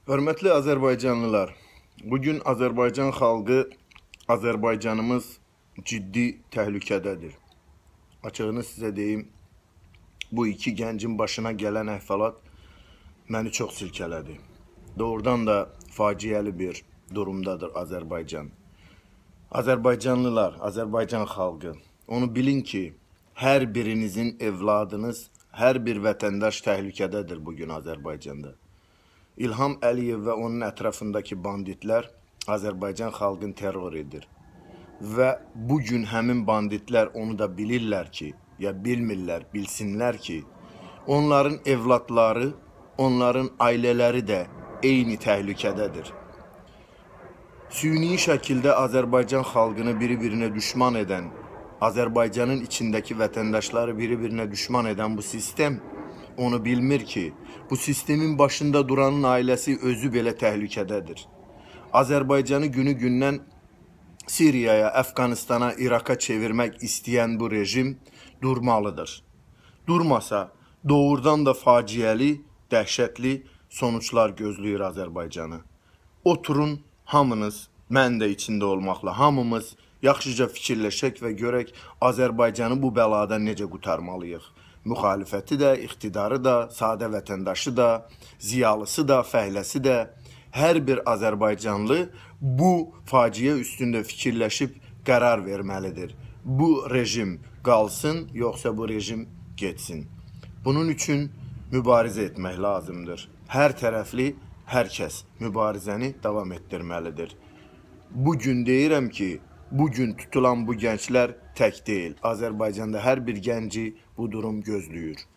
Hörmətli Azərbaycanlılar, bugün Azərbaycan xalqı, Azərbaycanımız ciddi təhlükədədir. Açığını sizə deyim, bu iki gəncin başına gələn əhvalat məni çox silkələdi. Doğrudan da faciəli bir durumdadır Azərbaycan. Azərbaycanlılar, Azərbaycan xalqı, onu bilin ki, hər birinizin evladınız, hər bir vətəndaş təhlükədədir bugün Azərbaycanda. İlham Əliyev və onun ətrafındakı banditlər Azərbaycan xalqını terror edir. Və bugün həmin banditlər onu da bilirlər ki, ya bilmirlər, bilsinlər ki, onların evlatları, onların ailələri də eyni təhlükədədir. Süni şəkildə Azərbaycan xalqını biri-birinə düşman edən, Azərbaycanın içindəki vətəndaşları biri-birinə düşman edən bu sistem onu bilmir ki, bu sistemin başında duranın ailəsi özü belə təhlükədədir. Azərbaycanı günü-gündən Siriyaya, Əfqanistana, İraka çevirmək istəyən bu rejim durmalıdır. Durmasa, doğrudan da faciəli, dəhşətli sonuçlar gözləyir Azərbaycanı. Oturun, hamınız, mən də içində olmaqla, hamımız yaxşıca fikirləşək və görək Azərbaycanı bu bəladan necə qurtarmalıyıq. Müxalifəti də, iqtidarı da, sadə vətəndaşı da, ziyalısı da, fəhləsi də, hər bir Azərbaycanlı bu faciə üstündə fikirləşib qərar verməlidir. Bu rejim qalsın, yoxsa bu rejim getsin. Bunun üçün mübarizə etmək lazımdır. Hər tərəfli, hər kəs mübarizəni davam etdirməlidir. Bugün deyirəm ki, bugün tutulan bu gənclər tək deyil. Azərbaycanda hər bir gənci bu durum gözləyir.